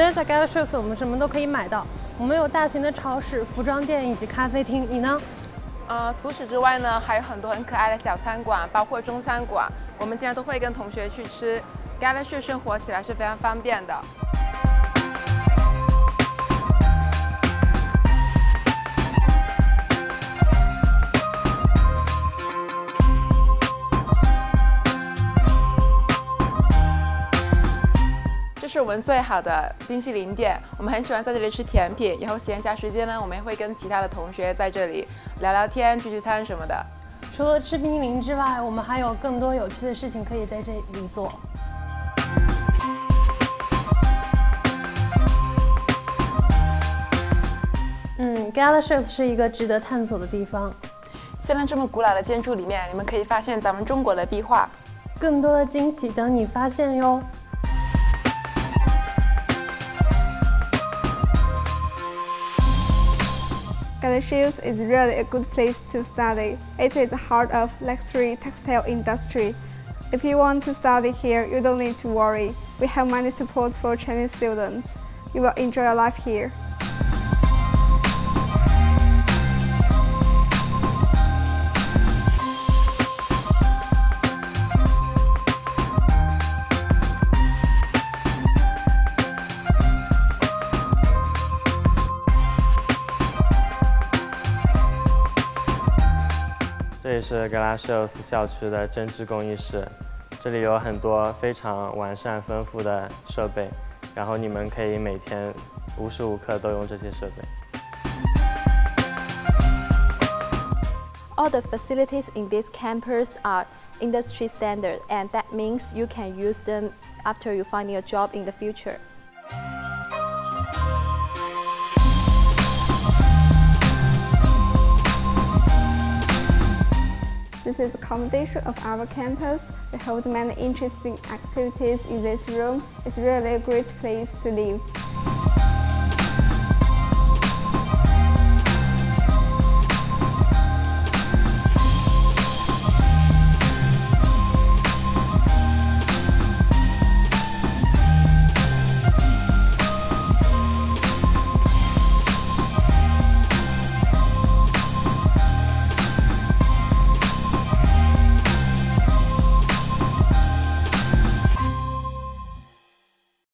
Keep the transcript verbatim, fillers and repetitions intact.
在在 Galashiels 我们什么都可以买到，我们有大型的超市、服装店以及咖啡厅。你呢？ 呃，除此之外呢，还有很多很可爱的小餐馆，包括中餐馆，我们经常都会跟同学去吃。Galashiels 生活起来是非常方便的。 这是我们最好的冰淇淋店，我们很喜欢在这里吃甜品。以后闲暇时间呢，我们也会跟其他的同学在这里聊聊天、聚聚餐什么的。 除了吃冰淇淋之外，我们还有更多有趣的事情可以在这里做。嗯 ，Galashiels 是一个值得探索的地方。 现在这么古老的建筑里面，你们可以发现咱们中国的壁画， 更多的惊喜等你发现哟。 Galashiels is really a good place to study. It is the heart of luxury textile industry. If you want to study here, you don't need to worry. We have many supports for Chinese students. You will enjoy your life here. 这里是 Galashiels 校区的针织工艺室，这里有很多非常完善丰富的设备，然后你们可以每天无时无刻都用这些设备。 All the facilities in this campus are industry standard, and that means you can use them after you find a job in the future. This is a accommodation of our campus. We hold many interesting activities in this room. It's really a great place to live.